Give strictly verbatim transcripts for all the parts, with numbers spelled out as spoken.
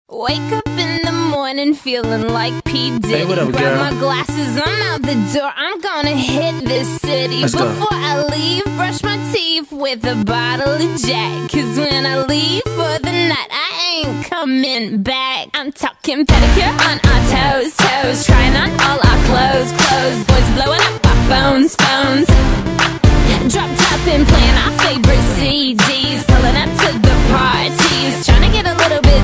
Wake up in the morning feeling like P. Diddy. Hey, what up, Grab girl? my glasses, I'm out the door. I'm gonna hit this city. Let's Before go. I leave, brush my teeth with a bottle of Jack. Cause when I leave for the night, I ain't coming back. I'm talking pedicure on our toes, toes. Trying on all our clothes, clothes. Boys blowing up our phones, phones. Drop top and playing our favorite C Ds. Pulling up to the parties, trying to get a little bit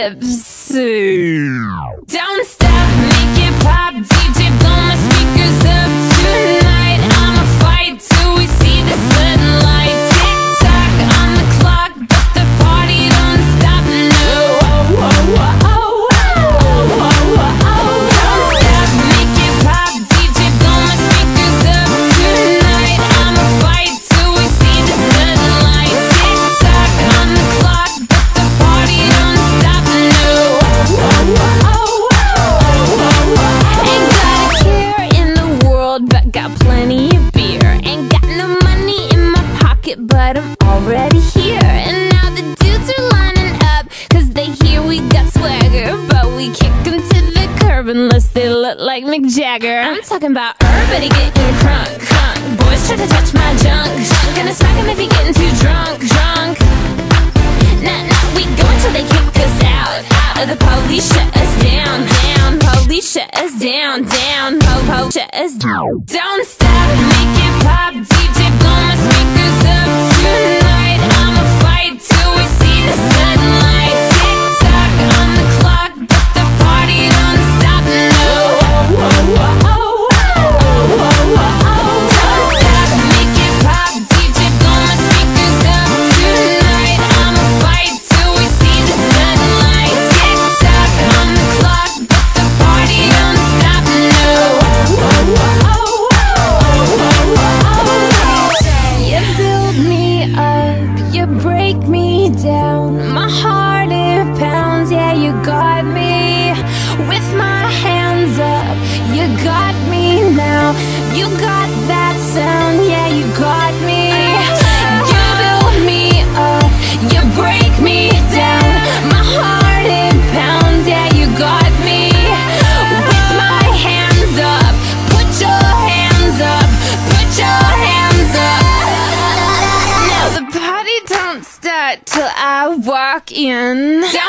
tipsy. Don't stop, make it pop, D J blow my speakers up tonight. I'ma fight till we see the sunlight. Tick tock on the clock, but the party don't stop, no. Oh, oh, oh, oh, oh, oh, oh, oh. Don't stop, make it pop, D J blow my speakers up tonight. I'ma fight till we see the sunlight. Tick tock on the clock, but the party don't stop, no. Oh, oh, oh, oh, oh, oh. Ain't got a care in the world, but got plenty of beer. Ain't got no money in my pocket, but I'm already here. And now the dudes are lining up, cause they hear we got swagger. But we kick them to the curb unless they look like Mick Jagger. I'm talking about everybody getting crunk, crunk. Boys try to touch my junk, junk. Gonna smack him if he getting too drunk, drunk. Nah, nah, we go until they kick us out, out. Or the police shut us down, down. Police shut us down, down. Po, po, shut us down. Don't stop, make it pop, D J blow my speakers up tonight. I'ma fight till we see the sunlight. Tick tock on the clock, but the party don't stop, no. Oh, oh, oh, oh, oh, oh, oh. Don't stop, make it pop, D J blow my speakers up tonight. I'ma fight till we see the sunlight. Tick tock on the clock, but the party don't stop, no. Oh, oh, oh, oh, oh, oh. You build me up, you break me down. My heart it pounds, yeah, you got me. With my hands up, you got me now. You got that sound, yeah, you got me. You build me up, you break me down. My heart it pounds, yeah, you got me. With my hands up, put your hands up, put your hands up. Now the party don't start till I walk in. Don't